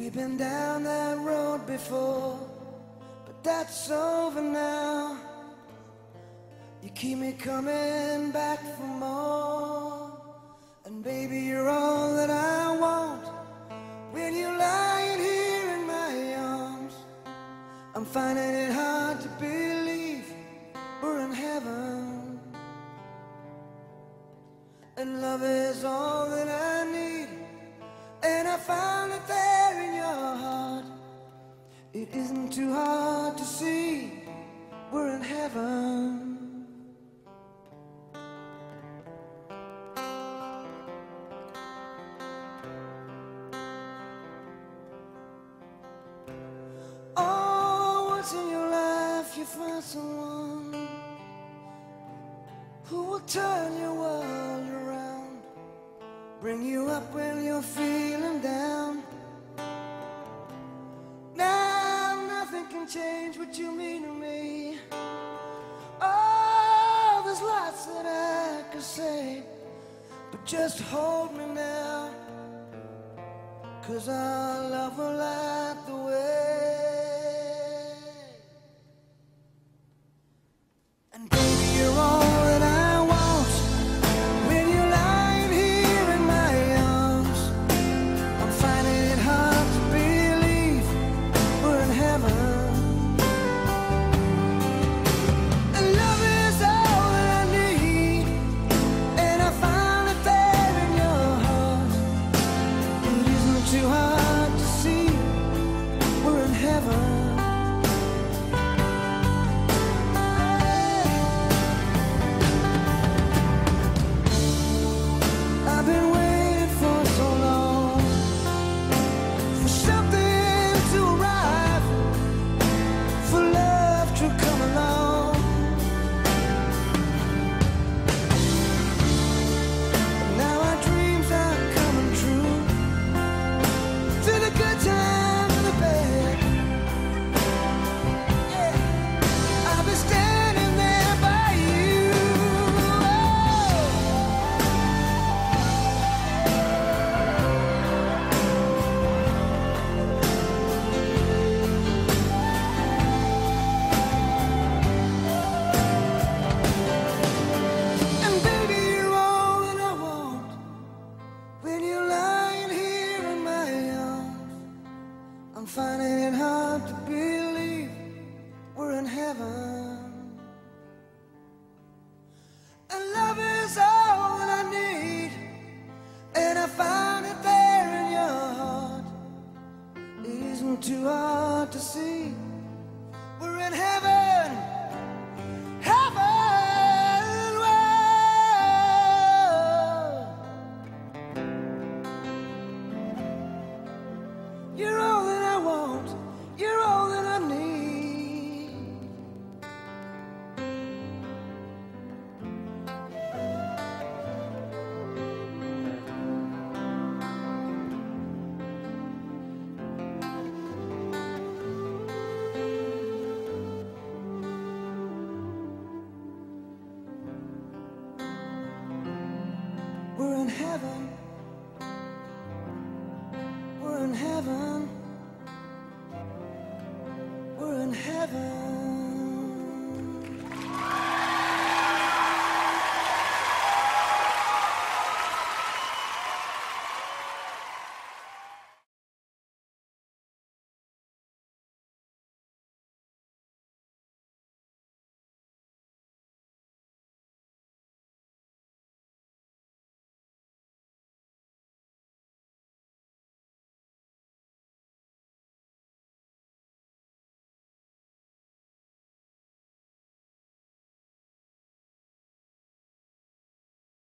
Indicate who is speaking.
Speaker 1: We've been down that road before, but that's over now. You keep me coming back for more, and baby, you're all that I want. When you're lying here in my arms, I'm finding it hard to believe we're in heaven. And love is all that I need, and I found it there in your heart. It isn't too hard to see we're in heaven. Oh, once in your life you find someone who will turn your world around, bring you up when you're feeling down. Now nothing can change what you mean to me. Oh, there's lots that I could say, but just hold me now, 'cause our love will light the way. And baby, you're all that I want. When you're lying here in my arms, I'm finding it hard to believe we're in heaven. And love is all that I need, and I found it there in your heart. It isn't too hard to see we're in heaven. I've been waiting for so long for something to arrive, for love to come along. Now our dreams are coming true, through the good times and the bad. Yeah, I'll be standing there by you. And baby, you're all that I want. When you're lying here in my arms, I'm finding it hard to believe we're in heaven. And love is all that I need, and I found it there in your heart. It isn't too hard to see we're in heaven. Heaven, whoa. You're all that I want. You're all that I need. We're in heaven.